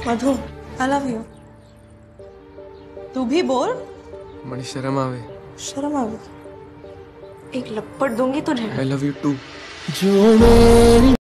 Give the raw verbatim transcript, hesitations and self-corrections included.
Madhu, I love you. तू भी बोल। મને શરમ આવે। शर्म आवे? एक लपड़ दूंगी तुझे। I love you too. जो मेरी